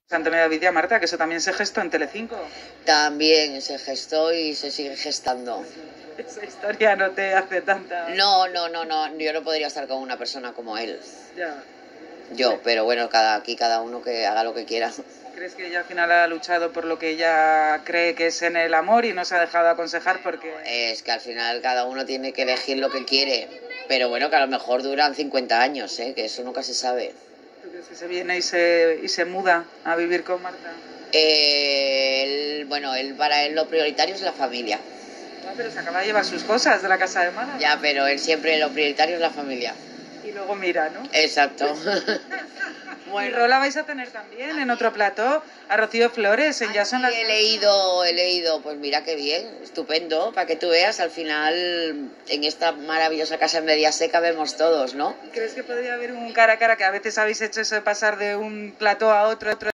Antonio David y a Marta, que eso también se gestó en Telecinco. También se gestó y se sigue gestando. Esa historia no te hace tanta... No, yo no podría estar con una persona como él. Ya. Yo, pero bueno, aquí cada uno que haga lo que quiera. ¿Crees que ella al final ha luchado por lo que ella cree que es en el amor y no se ha dejado aconsejar porque...? Es que al final cada uno tiene que elegir lo que quiere, pero bueno, que a lo mejor duran 50 años, que eso nunca se sabe. ¿Tú crees que se viene y se muda a vivir con Marta? Para él lo prioritario es la familia. Ah, pero se acaba de llevar sus cosas de la casa de Málaga. Ya, pero él siempre lo prioritario es la familia. Y luego mira, ¿no? Exacto. Bueno. Y Rola vais a tener también en otro plató a Rocío Flores en Ya son las... He leído, pues mira qué bien, estupendo, para que tú veas, al final en esta maravillosa casa en Mediaseca vemos todos, ¿no? ¿Crees que podría haber un cara a cara, que a veces habéis hecho eso de pasar de un plató a otro